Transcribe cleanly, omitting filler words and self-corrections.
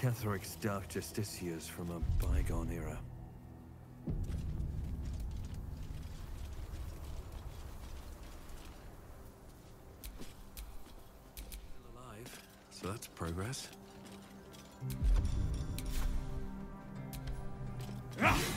Catheric's dark justiciars from a bygone era. Still alive, so that's progress. Ah!